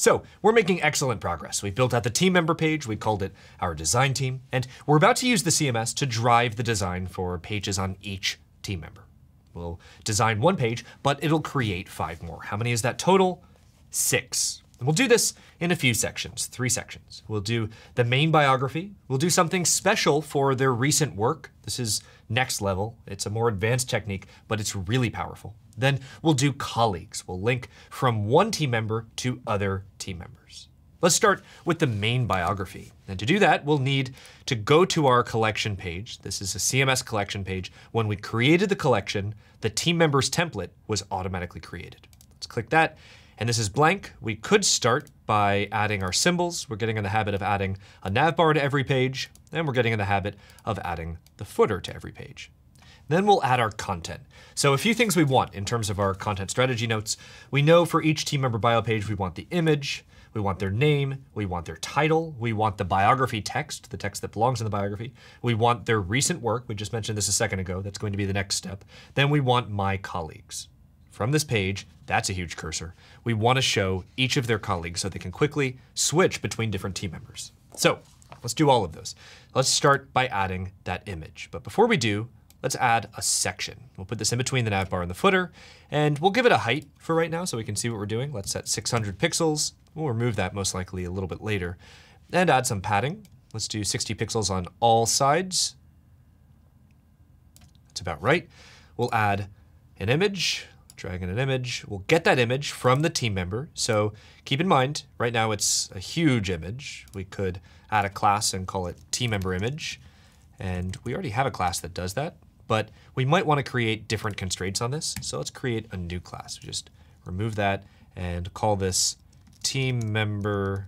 So we're making excellent progress. We've built out the team member page, we called it our design team, and we're about to use the CMS to drive the design for pages on each team member. We'll design one page, but it'll create 5 more. How many is that total? 6. And we'll do this in a few sections, 3 sections. We'll do the main biography. We'll do something special for their recent work. This is next level. It's a more advanced technique, but it's really powerful. Then we'll do colleagues. We'll link from one team member to other team members. Let's start with the main biography. And to do that, we'll need to go to our collection page. This is a CMS collection page. When we created the collection, the team members template was automatically created. Let's click that. And this is blank. We could start by adding our symbols. We're getting in the habit of adding a navbar to every page, and we're getting in the habit of adding the footer to every page. Then we'll add our content. So a few things we want in terms of our content strategy notes. We know for each team member bio page, we want the image, we want their name, we want their title, we want the biography text, the text that belongs in the biography. We want their recent work. We just mentioned this a second ago. That's going to be the next step. Then we want my colleagues. From this page, that's a huge cursor. We want to show each of their colleagues so they can quickly switch between different team members. So let's do all of those. Let's start by adding that image. But before we do, let's add a section. We'll put this in between the navbar and the footer, and we'll give it a height for right now so we can see what we're doing. Let's set 600 pixels. We'll remove that most likely a little bit later. And add some padding. Let's do 60 pixels on all sides. That's about right. We'll add an image. Drag in an image. We'll get that image from the team member. So keep in mind, right now it's a huge image. We could add a class and call it team member image. And we already have a class that does that, but we might want to create different constraints on this. So let's create a new class. We just remove that and call this team member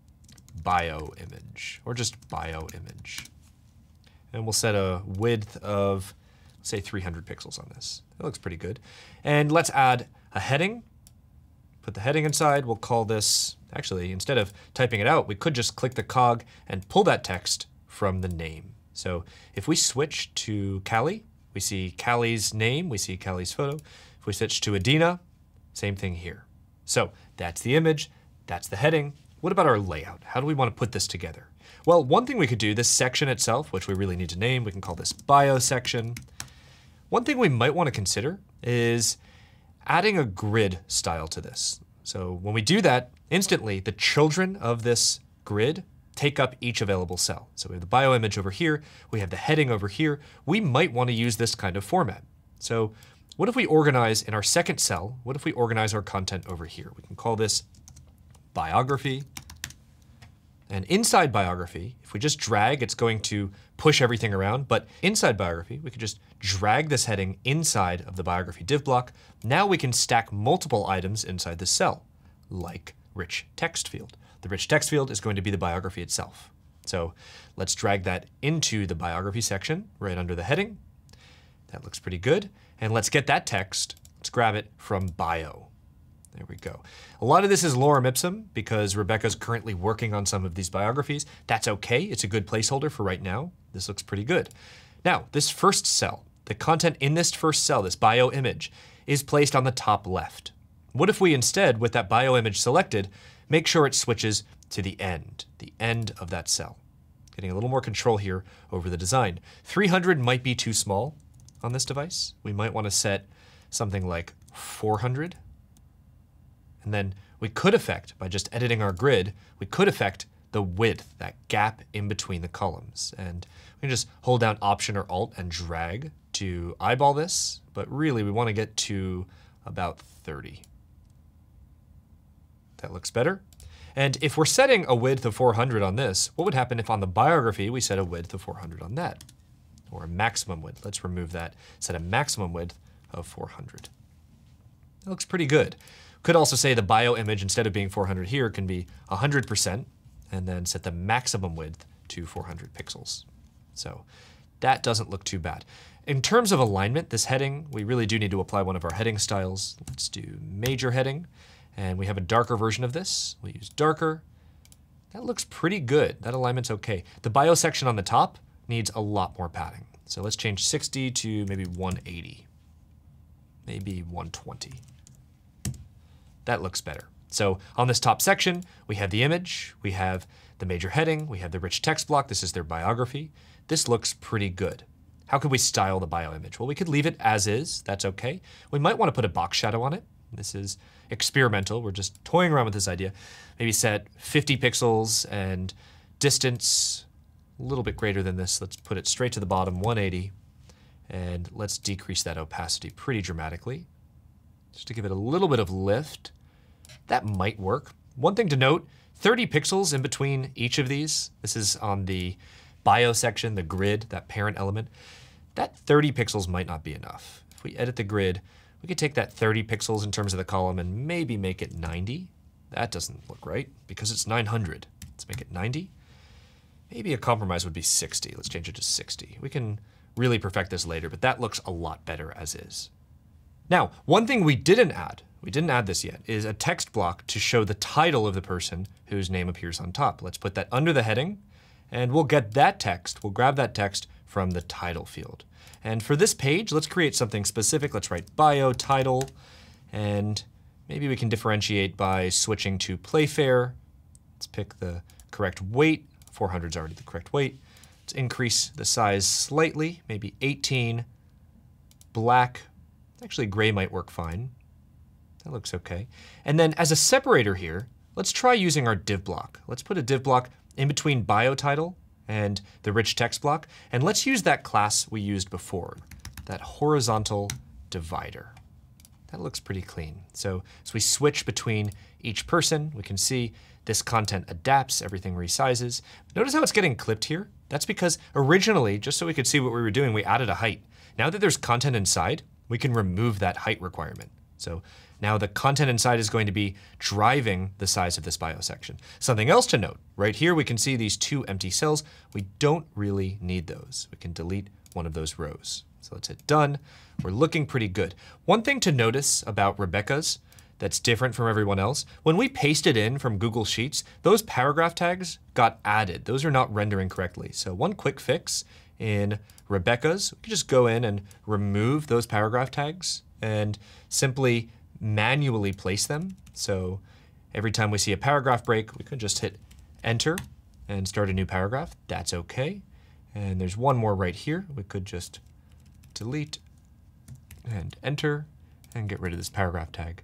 bio image, or just bio image. And we'll set a width of, say, 300 pixels on this. That looks pretty good. And let's add a heading. Put the heading inside. We'll call this, actually, instead of typing it out, we could just click the cog and pull that text from the name. So if we switch to Callie, we see Callie's name, we see Callie's photo. If we switch to Adina, same thing here. So that's the image, that's the heading. What about our layout? How do we want to put this together? Well, one thing we could do, this section itself, which we really need to name, we can call this bio section. One thing we might want to consider is adding a grid style to this. So when we do that, instantly the children of this grid take up each available cell. So we have the bio image over here, we have the heading over here. We might want to use this kind of format. So what if we organize in our second cell, what if we organize our content over here? We can call this biography. And inside biography, if we just drag, it's going to push everything around. But inside biography, we could just drag this heading inside of the biography div block. Now we can stack multiple items inside the cell, like rich text field. The rich text field is going to be the biography itself. So let's drag that into the biography section right under the heading. That looks pretty good. And let's get that text. Let's grab it from bio. There we go. A lot of this is lorem ipsum because Rebecca's currently working on some of these biographies. That's okay. It's a good placeholder for right now. This looks pretty good. Now, this first cell, the content in this first cell, this bio image, is placed on the top left. What if we instead, with that bio image selected, make sure it switches to the end of that cell? Getting a little more control here over the design. 300 might be too small on this device. We might want to set something like 400. And then we could affect, by just editing our grid, we could affect the width, that gap in between the columns. And we can just hold down Option or Alt and drag to eyeball this. But really, we want to get to about 30. That looks better. And if we're setting a width of 400 on this, what would happen if on the biography we set a width of 400 on that? Or a maximum width. Let's remove that. Set a maximum width of 400. That looks pretty good. Could also say the bio image, instead of being 400 here, can be 100%, and then set the maximum width to 400 pixels. So that doesn't look too bad. In terms of alignment, this heading, we really do need to apply one of our heading styles. Let's do major heading, and we have a darker version of this. We'll use darker. That looks pretty good. That alignment's okay. The bio section on the top needs a lot more padding. So let's change 60 to maybe 180, maybe 120. That looks better. So on this top section, we have the image, we have the major heading, we have the rich text block. This is their biography. This looks pretty good. How could we style the bio image? Well, we could leave it as is. That's okay. We might want to put a box shadow on it. This is experimental. We're just toying around with this idea. Maybe set 50 pixels and distance a little bit greater than this. Let's put it straight to the bottom, 180. And let's decrease that opacity pretty dramatically, just to give it a little bit of lift. That might work. One thing to note, 30 pixels in between each of these. This is on the bio section, the grid, that parent element. That 30 pixels might not be enough. If we edit the grid, we could take that 30 pixels in terms of the column and maybe make it 90. That doesn't look right because it's 900. Let's make it 90. Maybe a compromise would be 60. Let's change it to 60. We can really perfect this later, but that looks a lot better as is. Now, one thing we didn't add this yet, is a text block to show the title of the person whose name appears on top. Let's put that under the heading, and we'll get that text, we'll grab that text from the title field. And for this page, let's create something specific. Let's write bio title, and maybe we can differentiate by switching to Playfair. Let's pick the correct weight. 400 is already the correct weight. Let's increase the size slightly, maybe 18, black. Actually, gray might work fine. That looks okay. And then as a separator here, let's try using our div block. Let's put a div block in between bio title and the rich text block. And let's use that class we used before, that horizontal divider. That looks pretty clean. So as we switch between each person, we can see this content adapts, everything resizes. Notice how it's getting clipped here? That's because originally, just so we could see what we were doing, we added a height. Now that there's content inside, we can remove that height requirement. So now the content inside is going to be driving the size of this bio section. Something else to note, right here we can see these 2 empty cells. We don't really need those. We can delete one of those rows. So let's hit done. We're looking pretty good. One thing to notice about Rebecca's that's different from everyone else, when we pasted in from Google Sheets, those paragraph tags got added. Those are not rendering correctly. So one quick fix in Rebecca's, we can just go in and remove those paragraph tags and simply manually place them. So every time we see a paragraph break, we could just hit enter and start a new paragraph. That's okay. And there's one more right here. We could just delete and enter and get rid of this paragraph tag.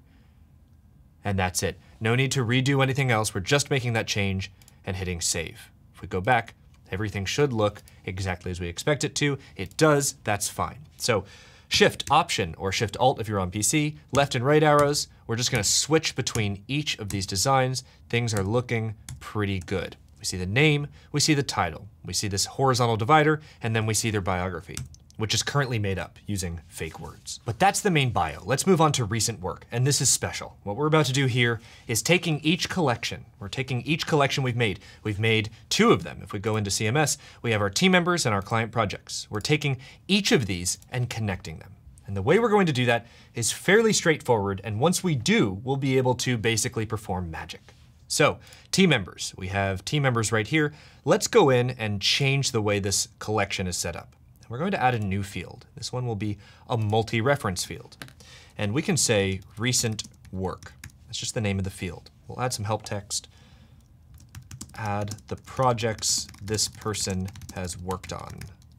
And that's it. No need to redo anything else. We're just making that change and hitting save. If we go back, everything should look exactly as we expect it to. It does, that's fine. So Shift Option or Shift Alt if you're on PC, left and right arrows. We're just gonna switch between each of these designs. Things are looking pretty good. We see the name, we see the title, we see this horizontal divider, and then we see their biography, which is currently made up using fake words. But that's the main bio. Let's move on to recent work, and this is special. What we're about to do here is taking each collection. We're taking each collection we've made. We've made 2 of them. If we go into CMS, we have our team members and our client projects. We're taking each of these and connecting them. And the way we're going to do that is fairly straightforward, and once we do, we'll be able to basically perform magic. So, team members. We have team members right here. Let's go in and change the way this collection is set up. We're going to add a new field. This one will be a multi-reference field. And we can say recent work. That's just the name of the field. We'll add some help text. Add the projects this person has worked on.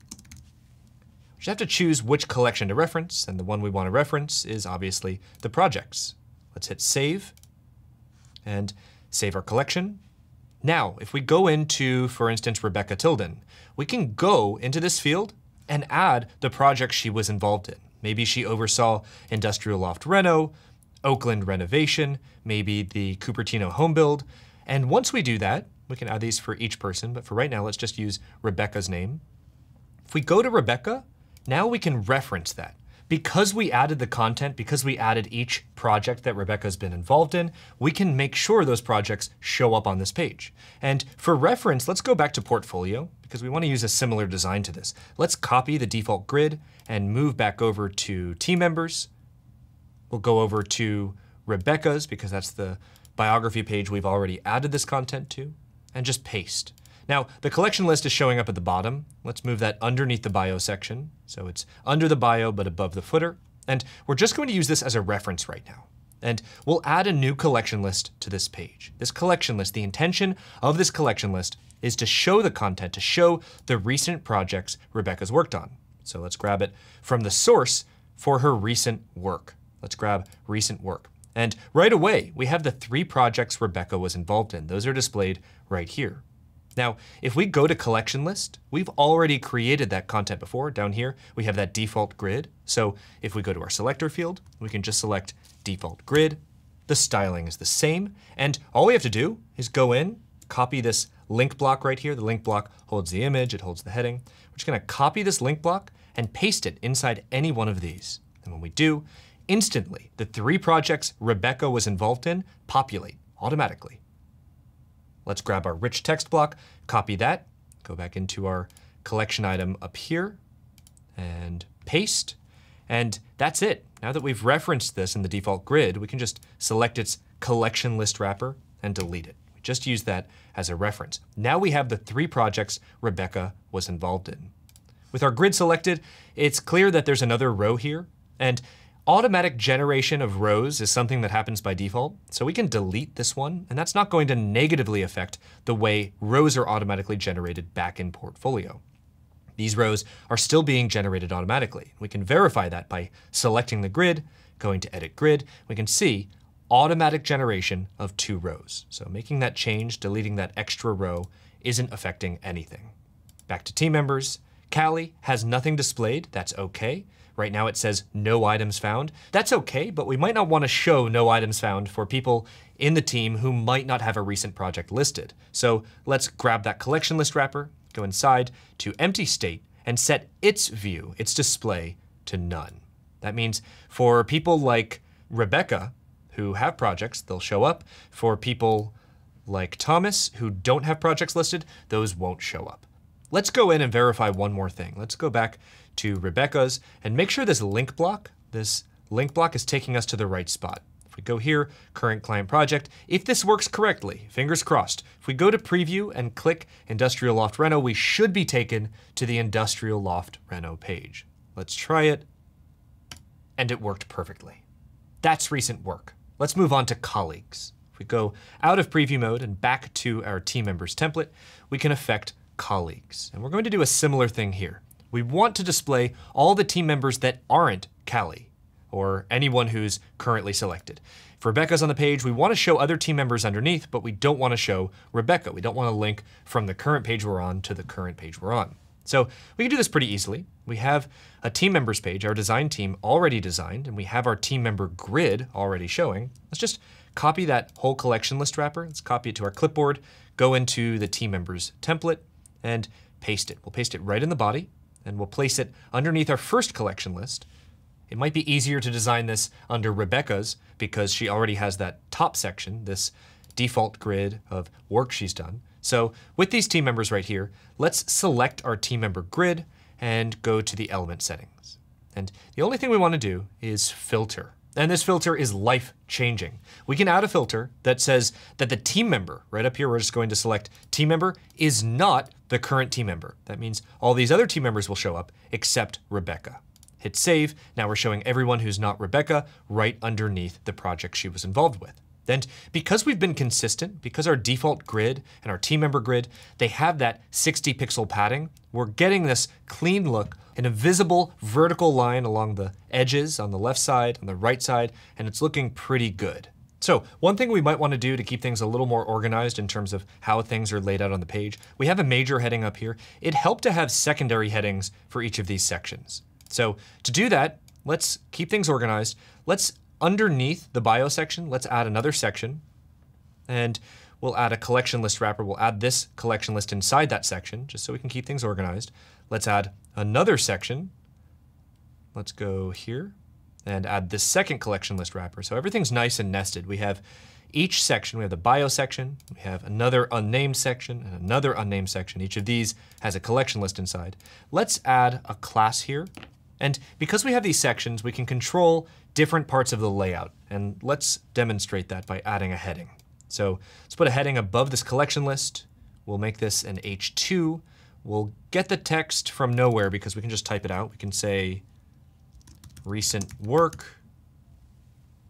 We just have to choose which collection to reference, and the one we want to reference is obviously the projects. Let's hit save and save our collection. Now, if we go into, for instance, Rebecca Tilden, we can go into this field and add the project she was involved in. Maybe she oversaw Industrial Loft Reno, Oakland renovation, maybe the Cupertino home build. And once we do that, we can add these for each person, but for right now, let's just use Rebecca's name. If we go to Rebecca, now we can reference that. Because we added the content, because we added each project that Rebecca's been involved in, we can make sure those projects show up on this page. And for reference, let's go back to Portfolio, because we want to use a similar design to this. Let's copy the default grid and move back over to team members. We'll go over to Rebecca's, because that's the biography page we've already added this content to, and just paste. Now, the collection list is showing up at the bottom. Let's move that underneath the bio section. So it's under the bio, but above the footer. And we're just going to use this as a reference right now. And we'll add a new collection list to this page. This collection list, the intention of this collection list is to show the content, to show the recent projects Rebecca's worked on. So let's grab it from the source for her recent work. Let's grab recent work. And right away, we have the 3 projects Rebecca was involved in. Those are displayed right here. Now, if we go to collection list, we've already created that content before. Down here, we have that default grid. So if we go to our selector field, we can just select default grid. The styling is the same. And all we have to do is go in, copy this link block right here. The link block holds the image, it holds the heading. We're just gonna copy this link block and paste it inside any one of these. And when we do, instantly, the 3 projects Rebecca was involved in populate automatically. Let's grab our rich text block, copy that, go back into our collection item up here, and paste. And that's it. Now that we've referenced this in the default grid, we can just select its collection list wrapper and delete it. We just use that as a reference. Now we have the 3 projects Rebecca was involved in. With our grid selected, it's clear that there's another row here, and automatic generation of rows is something that happens by default, so we can delete this one, and that's not going to negatively affect the way rows are automatically generated back in Portfolio. These rows are still being generated automatically. We can verify that by selecting the grid, going to Edit Grid. We can see automatic generation of 2 rows. So making that change, deleting that extra row, isn't affecting anything. Back to team members. Callie has nothing displayed. That's okay. Right now it says no items found. That's okay, but we might not want to show no items found for people in the team who might not have a recent project listed. So let's grab that collection list wrapper, go inside to empty state, and set its view, its display, to none. That means for people like Rebecca who have projects, they'll show up. For people like Thomas who don't have projects listed, those won't show up. Let's go in and verify one more thing. Let's go back to Rebecca's and make sure this link block is taking us to the right spot. If we go here, current client project, if this works correctly, fingers crossed, if we go to preview and click Industrial Loft Reno, we should be taken to the Industrial Loft Reno page. Let's try it, and it worked perfectly. That's recent work. Let's move on to colleagues. If we go out of preview mode and back to our team members template, we can affect colleagues. And we're going to do a similar thing here. We want to display all the team members that aren't Callie, or anyone who's currently selected. If Rebecca's on the page, we want to show other team members underneath, but we don't want to show Rebecca. We don't want to link from the current page we're on to the current page we're on. So we can do this pretty easily. We have a team members page, our design team already designed, and we have our team member grid already showing. Let's just copy that whole collection list wrapper. Let's copy it to our clipboard, go into the team members template, and paste it. We'll paste it right in the body, and we'll place it underneath our first collection list. It might be easier to design this under Rebecca's because she already has that top section, this default grid of work she's done. So with these team members right here, let's select our team member grid and go to the element settings. And the only thing we want to do is filter. And this filter is life-changing. We can add a filter that says that the team member, right up here, we're just going to select team member, is not the current team member. That means all these other team members will show up except Rebecca. Hit save. Now we're showing everyone who's not Rebecca right underneath the project she was involved with. And because we've been consistent, because our default grid and our team member grid, they have that 60 pixel padding, we're getting this clean look, an invisible vertical line along the edges on the left side, on the right side, and it's looking pretty good. So one thing we might want to do to keep things a little more organized in terms of how things are laid out on the page, we have a major heading up here. It'd help to have secondary headings for each of these sections. So to do that, let's keep things organized. Let's underneath the bio section, let's add another section, and we'll add a collection list wrapper. We'll add this collection list inside that section, just so we can keep things organized. Let's add another section. Let's go here and add this second collection list wrapper. So everything's nice and nested. We have each section, we have the bio section, we have another unnamed section, and another unnamed section. Each of these has a collection list inside. Let's add a class here. And because we have these sections, we can control different parts of the layout. And let's demonstrate that by adding a heading. So let's put a heading above this collection list. We'll make this an H2. We'll get the text from nowhere because we can just type it out. We can say recent work.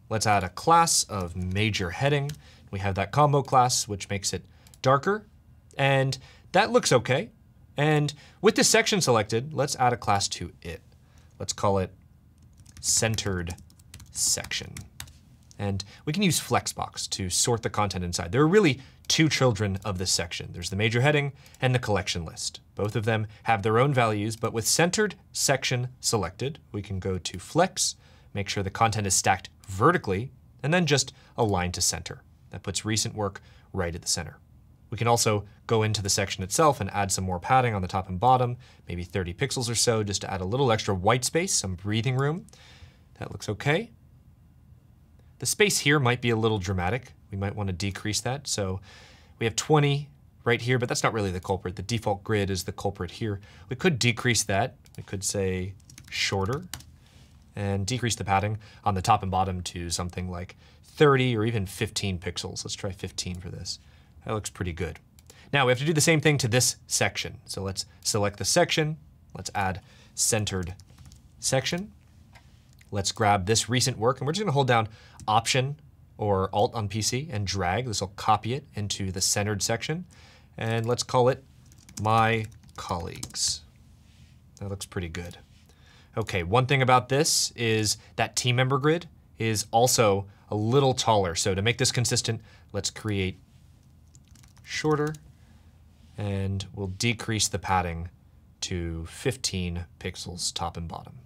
let's add a class of major heading. We have that combo class, which makes it darker. And that looks okay. And with this section selected, let's add a class to it. Let's call it centered section. And we can use Flexbox to sort the content inside. There are really two children of this section. There's the major heading and the collection list. Both of them have their own values, but with centered section selected, we can go to Flex, make sure the content is stacked vertically, and then just align to center. That puts recent work right at the center. We can also go into the section itself and add some more padding on the top and bottom, maybe 30 pixels or so, just to add a little extra white space, some breathing room. That looks okay. The space here might be a little dramatic. We might want to decrease that. So we have 20 right here, but that's not really the culprit. The default grid is the culprit here. We could decrease that. We could say shorter and decrease the padding on the top and bottom to something like 30 or even 15 pixels. Let's try 15 for this. That looks pretty good. Now we have to do the same thing to this section. So let's select the section. Let's add centered section. Let's grab this recent work, and we're just going to hold down Option or Alt on PC and drag. This will copy it into the centered section. And let's call it My Colleagues. That looks pretty good. Okay, one thing about this is that team member grid is also a little taller. So to make this consistent, let's create shorter, and we'll decrease the padding to 15 pixels top and bottom.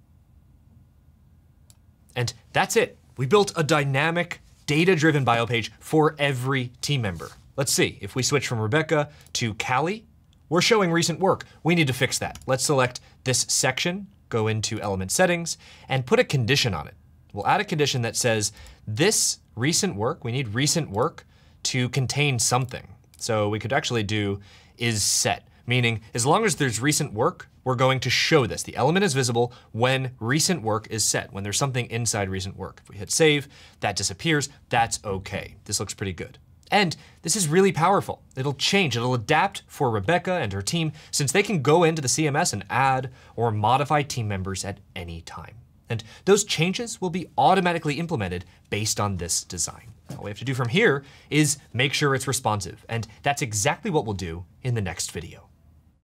And that's it. We built a dynamic, data-driven bio page for every team member. Let's see, if we switch from Rebecca to Callie, we're showing recent work. We need to fix that. Let's select this section, go into element settings, and put a condition on it. We'll add a condition that says this recent work, we need recent work to contain something. So we could actually do is set, meaning as long as there's recent work, we're going to show this. The element is visible when recent work is set, when there's something inside recent work. If we hit save, that disappears. That's okay. This looks pretty good. And this is really powerful. It'll change, it'll adapt for Rebecca and her team, since they can go into the CMS and add or modify team members at any time. And those changes will be automatically implemented based on this design. All we have to do from here is make sure it's responsive. And that's exactly what we'll do in the next video.